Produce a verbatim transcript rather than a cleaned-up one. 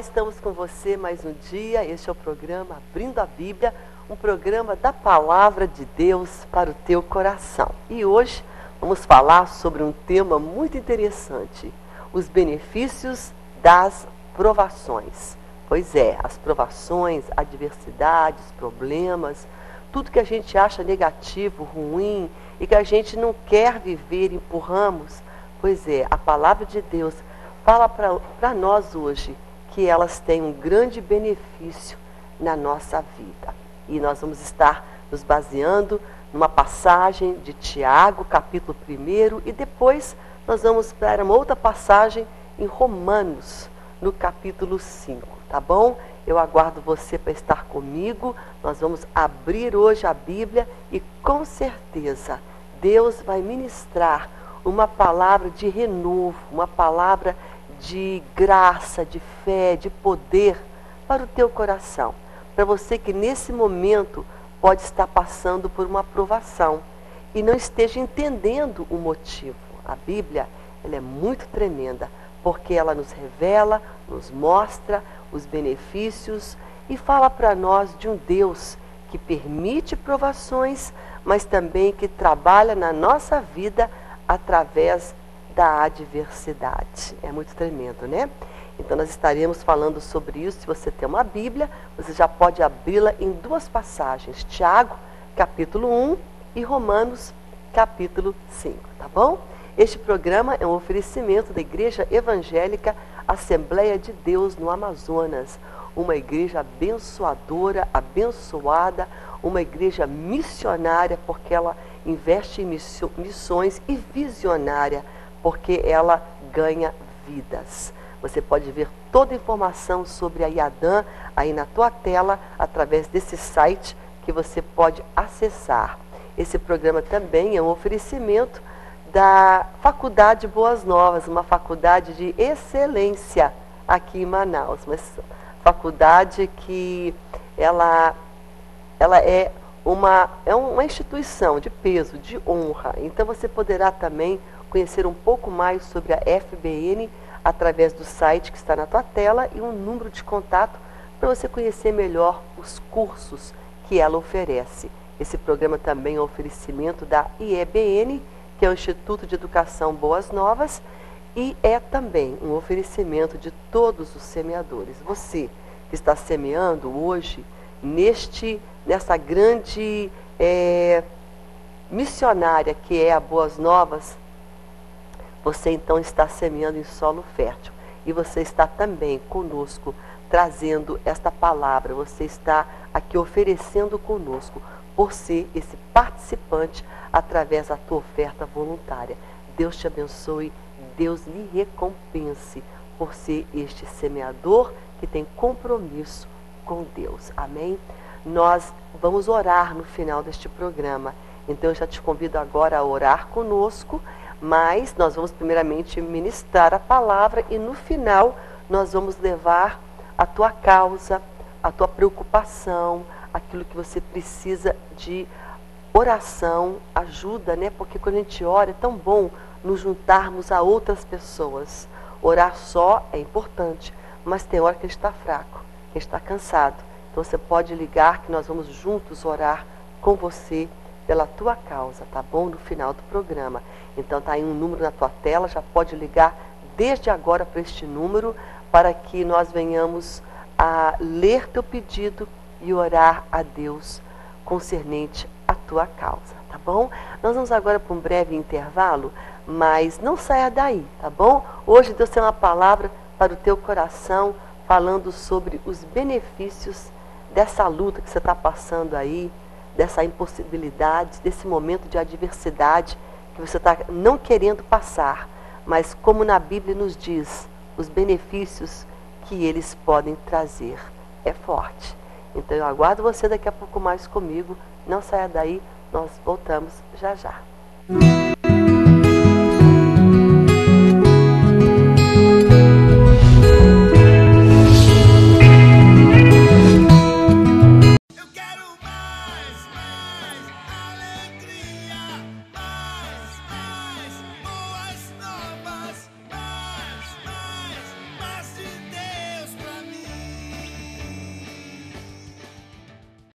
estamos com você mais um dia. Este é o programa Abrindo a Bíblia, um programa da Palavra de Deus para o teu coração. E hoje vamos falar sobre um tema muito interessante, os benefícios das provações. Pois é, as provações, adversidades, problemas, tudo que a gente acha negativo, ruim e que a gente não quer viver, empurramos. Pois é, a Palavra de Deus fala para nós hoje que elas têm um grande benefício na nossa vida. E nós vamos estar nos baseando numa passagem de Tiago, capítulo primeiro, e depois nós vamos para uma outra passagem em Romanos, no capítulo cinco, tá bom? Eu aguardo você para estar comigo. Nós vamos abrir hoje a Bíblia e com certeza Deus vai ministrar uma palavra de renovo, uma palavra de graça, de fé, de poder para o teu coração. Para você que nesse momento pode estar passando por uma provação e não esteja entendendo o motivo. A Bíblia, ela é muito tremenda, porque ela nos revela, nos mostra os benefícios e fala para nós de um Deus que permite provações, mas também que trabalha na nossa vida através da adversidade. É muito tremendo, né? Então nós estaremos falando sobre isso. Se você tem uma Bíblia, você já pode abri-la em duas passagens, Tiago, capítulo um e Romanos, capítulo cinco, tá bom? Este programa é um oferecimento da Igreja Evangélica Assembleia de Deus no Amazonas, uma igreja abençoadora, abençoada, uma igreja missionária, porque ela investe em missões, e visionária, porque ela ganha vidas. Você pode ver toda a informação sobre a IADAM aí na tua tela, através desse site que você pode acessar. Esse programa também é um oferecimento da Faculdade Boas Novas, uma faculdade de excelência aqui em Manaus, mas faculdade que ela, ela é, uma, é uma instituição de peso, de honra. Então você poderá também conhecer um pouco mais sobre a F B N através do site que está na tua tela e um número de contato para você conhecer melhor os cursos que ela oferece. Esse programa também é um oferecimento da I E B N, que é o Instituto de Educação Boas Novas, e é também um oferecimento de todos os semeadores. Você que está semeando hoje neste, nessa grande é, missionária que é a Boas Novas, você então está semeando em solo fértil. E você está também conosco, trazendo esta palavra. Você está aqui oferecendo conosco, por ser esse participante, através da tua oferta voluntária. Deus te abençoe, Deus lhe recompense, por ser este semeador que tem compromisso com Deus. Amém? Nós vamos orar no final deste programa. Então eu já te convido agora a orar conosco, mas nós vamos primeiramente ministrar a palavra e no final nós vamos levar a tua causa, a tua preocupação, aquilo que você precisa de oração, ajuda, né? Porque quando a gente ora é tão bom nos juntarmos a outras pessoas. Orar só é importante, mas tem hora que a gente está fraco, que a gente está cansado. Então você pode ligar que nós vamos juntos orar com você pela tua causa, tá bom? No final do programa. Então tá aí um número na tua tela, já pode ligar desde agora para este número, para que nós venhamos a ler teu pedido e orar a Deus concernente à tua causa, tá bom? Nós vamos agora para um breve intervalo, mas não saia daí, tá bom? Hoje Deus tem uma palavra para o teu coração, falando sobre os benefícios dessa luta que você está passando aí, dessa impossibilidade, desse momento de adversidade que você está não querendo passar, mas como na Bíblia nos diz, os benefícios que eles podem trazer. É forte. Então eu aguardo você daqui a pouco mais comigo. Não saia daí, nós voltamos já já.